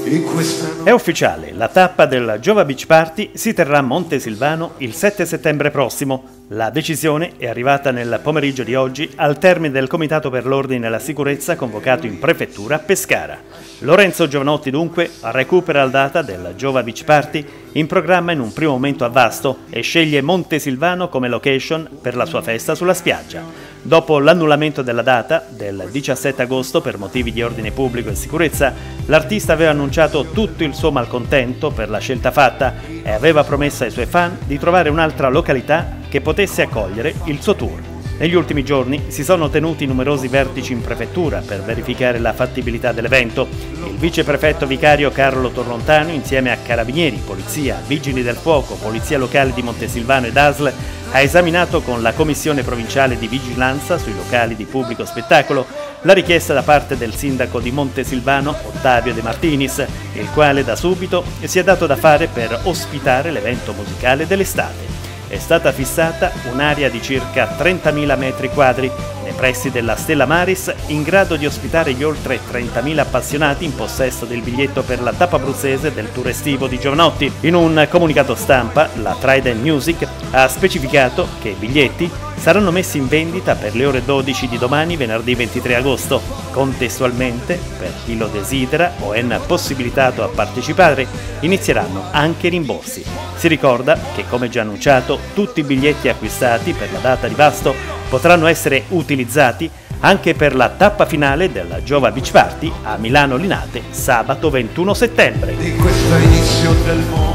È ufficiale, la tappa del Giova Beach Party si terrà a Montesilvano il 7 settembre prossimo. La decisione è arrivata nel pomeriggio di oggi al termine del Comitato per l'Ordine e la Sicurezza convocato in prefettura a Pescara. Lorenzo Giovanotti dunque recupera la data del Giova Beach Party in programma in un primo momento a Vasto e sceglie Montesilvano come location per la sua festa sulla spiaggia. Dopo l'annullamento della data del 17 agosto per motivi di ordine pubblico e sicurezza, l'artista aveva annunciato tutto il suo malcontento per la scelta fatta e aveva promesso ai suoi fan di trovare un'altra località che potesse accogliere il suo tour. Negli ultimi giorni si sono tenuti numerosi vertici in prefettura per verificare la fattibilità dell'evento. Il viceprefetto vicario Carlo Torlontano, insieme a carabinieri, polizia, vigili del fuoco, polizia locale di Montesilvano ed ASL, ha esaminato con la Commissione Provinciale di Vigilanza sui locali di pubblico spettacolo la richiesta da parte del sindaco di Montesilvano, Ottavio De Martinis, il quale da subito si è dato da fare per ospitare l'evento musicale dell'estate. È stata fissata un'area di circa 30.000 metri quadri nei pressi della Stella Maris, in grado di ospitare gli oltre 30.000 appassionati in possesso del biglietto per la tappa abruzzese del tour estivo di Giovanotti. In un comunicato stampa, la Trident Music ha specificato che i biglietti saranno messi in vendita per le ore 12 di domani, venerdì 23 agosto. Contestualmente, per chi lo desidera o è possibilitato a partecipare, inizieranno anche i rimborsi. Si ricorda che, come già annunciato, tutti i biglietti acquistati per la data di Vasto potranno essere utilizzati anche per la tappa finale della Giova Beach Party a Milano Linate sabato 21 settembre. Di questo inizio del mondo